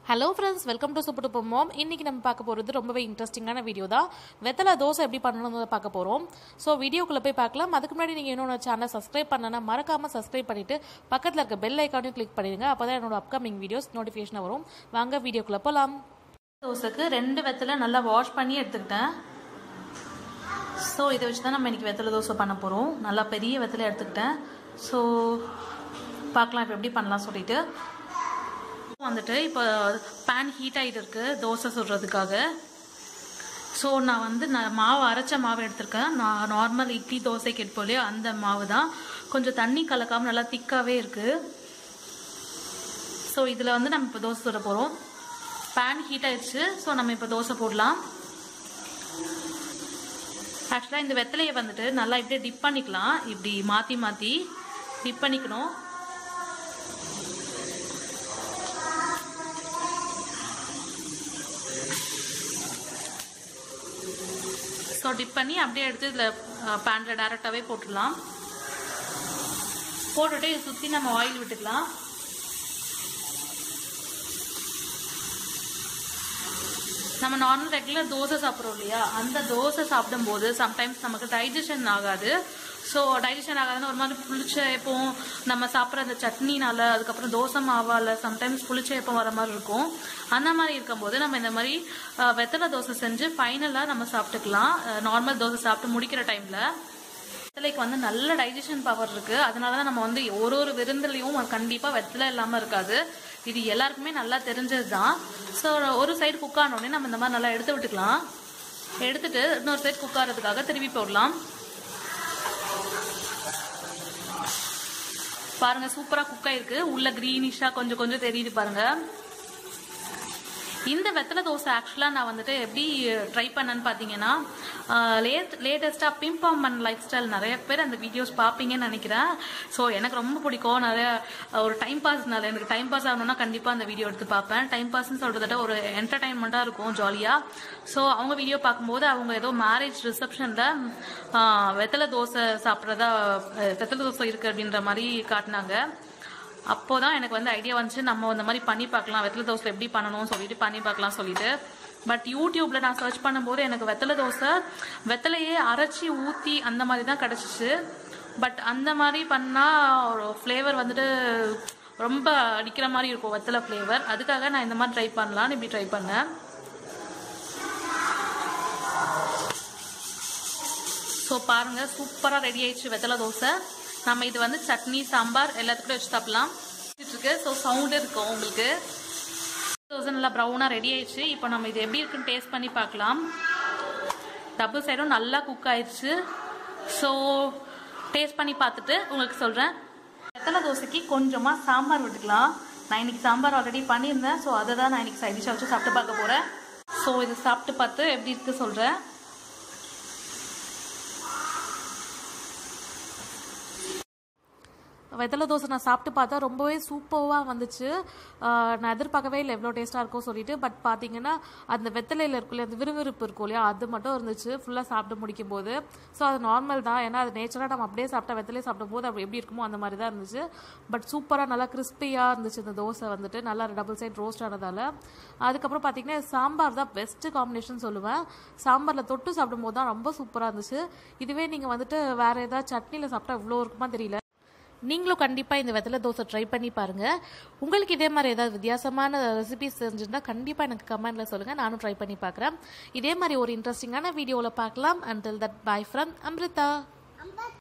Hello friends, welcome to super duper mom. இன்றைக்கி நம்ம பார்க்க போகிறது ரொம்பவே இன்ட்ரெஸ்டிங்கான வீடியோ தான். வெத்தலை தோசை எப்படி பண்ணணும்னு பார்க்க போகிறோம். ஸோ வீடியோக்குள்ளே போய் பார்க்கலாம். அதுக்கு முன்னாடி நீங்கள் இன்னொன்று சேனலை சப்ஸ்கிரைப் பண்ணனா மறக்காமல் சப்ஸ்கிரைப் பண்ணிவிட்டு பக்கத்தில் இருக்க பெல் ஐக்கானையும் கிளிக் பண்ணிடுங்க. அப்போ தான் என்னோட அப்கமிங் வீடியோஸ் நோட்டிஃபிகேஷனாக வரும். வாங்க வீடியோக்குள்ளே போகலாம். தோசைக்கு 2 வெத்தலை நல்லா வாஷ் பண்ணி எடுத்துக்கிட்டேன். ஸோ இதை வச்சு தான் நம்ம இன்றைக்கி வெத்தலை தோசை பண்ண போகிறோம். நல்லா பெரிய வெத்தலை எடுத்துக்கிட்டேன். ஸோ பார்க்கலாம் இப்போ எப்படி பண்ணலாம் சொல்லிட்டு வந்துட்டு இப்போ பேன் ஹீட் ஆகிட்டு இருக்கு தோசை சுடுறதுக்காக. ஸோ நான் மாவு அரைச்ச மாவு எடுத்திருக்கேன். நான் நார்மல் இட்லி தோசைக்கு எடுப்போம் இல்லையா, அந்த மாவு தான். கொஞ்சம் தண்ணி கலக்காமல் நல்லா திக்காகவே இருக்குது. ஸோ இதில் நம்ம இப்போ தோசை சுட போகிறோம். பேன் ஹீட் ஆயிடுச்சு. ஸோ நம்ம இப்போ தோசை போடலாம். ஆக்சுவலாக இந்த வெத்தலையை நல்லா இப்படியே டிப் பண்ணிக்கலாம். இப்படி மாற்றி மாற்றி டிப் பண்ணிக்கணும். ஸோ டிப் பண்ணி அப்படியே எடுத்து இதில் பேனில் டேரெக்டாகவே போட்டுடலாம். போட்டுட்டு சுற்றி நம்ம ஆயில் விட்டுக்கலாம். நம்ம நார்மல் ரெகுலர் தோசை சாப்பிட்றோம் இல்லையா, அந்த தோசை சாப்பிடும்போது சம்டைம்ஸ் நமக்கு டைஜஷன் ஆகாது. ஸோ டைஜஷன் ஆகாதுன்னு ஒரு மாதிரி புளிச்ச எப்போ நம்ம சாப்பிட்ற அந்த சட்னினால, அதுக்கப்புறம் தோசை மாவால் சம்டைம்ஸ் புளிச்ச எப்போ வர மாதிரி இருக்கும். அந்த மாதிரி இருக்கும்போது நம்ம இந்த மாதிரி வெத்தலை தோசை செஞ்சு ஃபைனலாக நம்ம சாப்பிட்டுக்கலாம். நார்மல் தோசை சாப்பிட்டு முடிக்கிற டைமில் வெத்தலைக்கு நல்ல டைஜஷன் பவர் இருக்குது. அதனால தான் நம்ம ஒரு விருந்துலையும் கண்டிப்பாக வெத்தலை இல்லாமல் இருக்காது. இது எல்லாருக்குமே நல்லா தெரிஞ்சது தான். ஸோ ஒரு சைடு குக் ஆனோடனே நம்ம இந்த மாதிரி நல்லா எடுத்து விட்டுக்கலாம். எடுத்துட்டு இன்னொரு சைடு குக் ஆகிறதுக்காக திருப்பி போடலாம். பாருங்க, சூப்பரா குக் ஆயிருக்கு. உள்ள கிரீனிஷா கொஞ்சம் கொஞ்சம் தெரியுது பாருங்க. இந்த வெத்தலை தோசை ஆக்சுவலாக நான் எப்படி ட்ரை பண்ணேன்னு பார்த்தீங்கன்னா, லேட்டஸ்ட்டாக பிம்பாமன் லைஃப் ஸ்டைல் நிறைய பேர் அந்த வீடியோஸ் பார்ப்பீங்கன்னு நினைக்கிறேன். ஸோ எனக்கு ரொம்ப பிடிக்கும். நிறைய ஒரு டைம் பாஸ்னால எனக்கு டைம் பாஸ் ஆகணும்னா கண்டிப்பாக அந்த வீடியோ எடுத்து பார்ப்பேன். டைம் பாஸ்ன்னு சொல்கிறத ஒரு என்டர்டைன்மெண்ட்டாக இருக்கும், ஜாலியாக. ஸோ அவங்க வீடியோ பார்க்கும்போது அவங்க ஏதோ மேரேஜ் ரிசப்ஷனில் வெத்தலை தோசை சாப்பிட்றதா, வெத்தலை தோசை இருக்குது அப்படின்ற மாதிரி காட்டினாங்க. அப்போதான் எனக்கு ஐடியா வந்துச்சு, நம்ம இந்த மாதிரி பண்ணி பார்க்கலாம், வெத்தலை தோசை எப்படி பண்ணணும் சொல்லிட்டு பண்ணி பார்க்கலாம் சொல்லிட்டு. பட் யூடியூப்ல நான் சர்ச் பண்ணும்போது எனக்கு வெத்தலை தோசை வெத்தலையே அரைச்சி ஊற்றி அந்த மாதிரி தான் கிடச்சிச்சு. பட் அந்த மாதிரி பண்ணால் ஒரு ஃப்ளேவர் ரொம்ப அடிக்கிற மாதிரி இருக்கும், வெத்தலை ஃப்ளேவர். அதுக்காக நான் இந்த மாதிரி ட்ரை பண்ணலான்னு இப்படி ட்ரை பண்ணேன். ஸோ பாருங்க, சூப்பராக ரெடி ஆயிடுச்சு வெத்தலை தோசை. நம்ம இது சட்னி சாம்பார் எல்லாத்துக்கும் வச்சு சாப்பிடலாம். ஸோ சவுண்டு இருக்கும் உங்களுக்கு. தோசை நல்லா ப்ரௌனாக ரெடி ஆயிடுச்சு. இப்போ நம்ம இது எப்படி இருக்குன்னு டேஸ்ட் பண்ணி பார்க்கலாம். டபுள் சைடும் நல்லா குக் ஆயிடுச்சு. ஸோ டேஸ்ட் பண்ணி பார்த்துட்டு உங்களுக்கு சொல்கிறேன். வெத்தலை தோசைக்கு கொஞ்சமாக சாம்பார் விட்டுக்கலாம். நான் இன்னைக்கு சாம்பார் ஆல்ரெடி பண்ணியிருந்தேன். ஸோ அதை தான் நான் இன்னைக்கு சைட் டிஷ்ஷாக வச்சு சாப்பிட்டு பார்க்க போகிறேன். ஸோ இது சாப்பிட்டு பார்த்து எப்படி இருக்கு சொல்கிறேன். வெத்தலை தோசை நான் சாப்பிட்டு பார்த்தா ரொம்பவே சூப்பராக வந்துச்சு. நான் எதிர்பார்க்கவே இல்லை எவ்வளோ டேஸ்ட்டாக இருக்கும் சொல்லிட்டு. பட் பார்த்தீங்கன்னா அந்த வெத்தலையில் இருக்குல்ல, அந்த விறுவிறுப்பு இருக்கும் இல்லையா, அது மட்டும் இருந்துச்சு ஃபுல்லாக சாப்பிட்டு முடிக்கும் போது. ஸோ அது நார்மல் தான், ஏன்னா அது நேச்சராக நம்ம அப்படியே சாப்பிட்டா வெத்தலையை சாப்பிடும் போது அப்படி எப்படி இருக்குமோ அந்த மாதிரி தான் இருந்துச்சு. பட் சூப்பராக நல்லா கிறிஸ்பியாக இருந்துச்சு இந்த தோசை. நல்லா டபுள் சைட் ரோஸ்ட் ஆனதால். அதுக்கப்புறம் பார்த்தீங்கன்னா சாம்பார் தான் பெஸ்ட்டு காம்பினேஷன் சொல்லுவேன். சாம்பாரில் தொட்டு சாப்பிடும் போது தான் ரொம்ப சூப்பராக இருந்துச்சு. இதுவே நீங்கள் வேறு ஏதாவது சட்னியில் சாப்பிட்டா இவ்வளோ இருக்குமா தெரியல. நீங்களும் கண்டிப்பாக இந்த வெத்தலை தோசை ட்ரை பண்ணி பாருங்கள். உங்களுக்கு இதே மாதிரி ஏதாவது வித்தியாசமான ரெசிபிஸ் தெரிஞ்சிருந்தால் கண்டிப்பாக எனக்கு கமெண்ட்டில் சொல்லுங்கள். நானும் ட்ரை பண்ணி பார்க்குறேன். இதே மாதிரி ஒரு இன்ட்ரெஸ்டிங்கான வீடியோவில் பார்க்கலாம். Until that, bye from Amrita.